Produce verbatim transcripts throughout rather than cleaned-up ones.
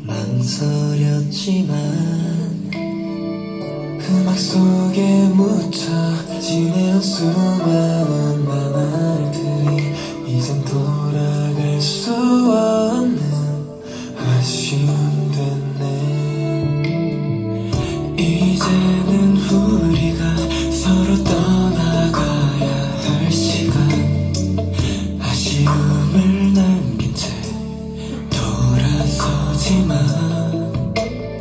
망설였지만 음악 속에 묻혀 지내온 수많은 나날들이 이젠 돌아갈 수 없는 아쉬움 됐네. 이제는 우리가 서로 떠나가야 할 시간, 아쉬움을 남긴 채 돌아서지만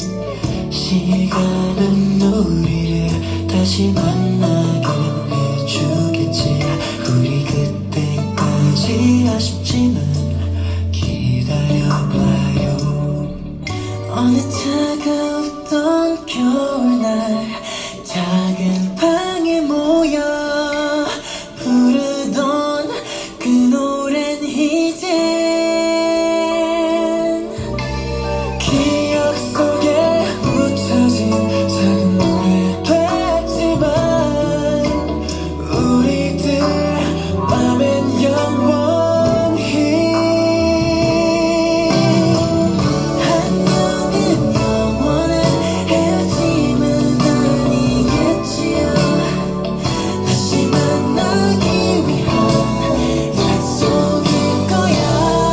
시간은 우리를 다시 만나게 해주겠지. 우리 그때까지 아쉽지만 기다려봐요. 어느 차가웠던 겨울날 작은 방에 모여 부르던 그 노래는 이젠 기억 속에 묻혀진 작은 노래 됐지만 우리들 맘엔 영원히 안녕은 영원한 헤어짐은 아니겠지요. 다시 만나기 위한 약속일 거야.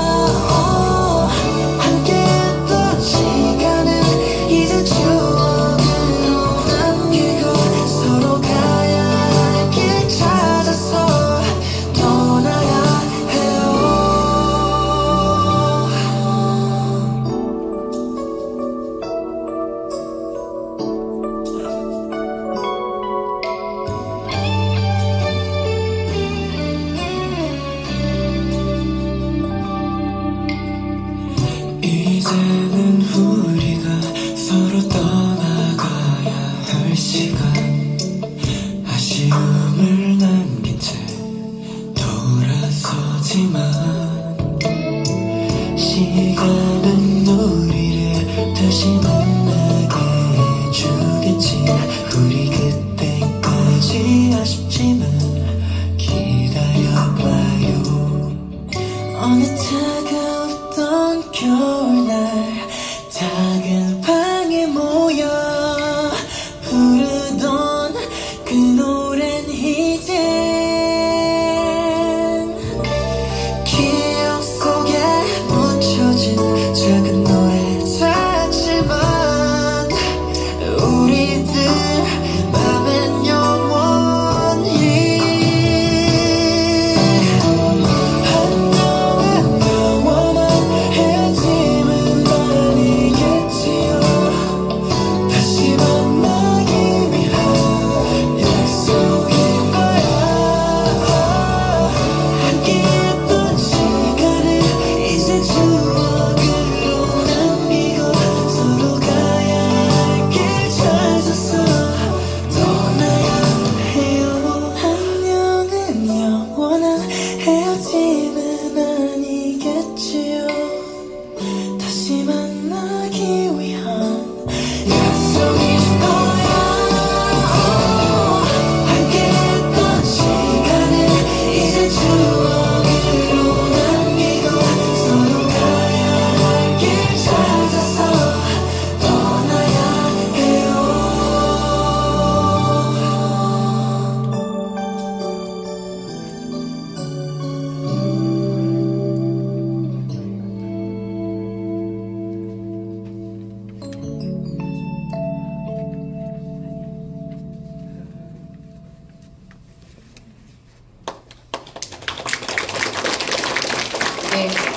함께했던 시간은 이제 추억으로 남기고 서로 가야 할 길 찾아서 떠나야 해요. 이제는 우리가 서로 떠나가야 할 시간, 아쉬움을 남긴 채 돌아서지만 시간은 우리를 다시 만나게 해주겠지. 우리 그때까지 아쉽지만 기다려봐요. 어느 차가웠던 겨울날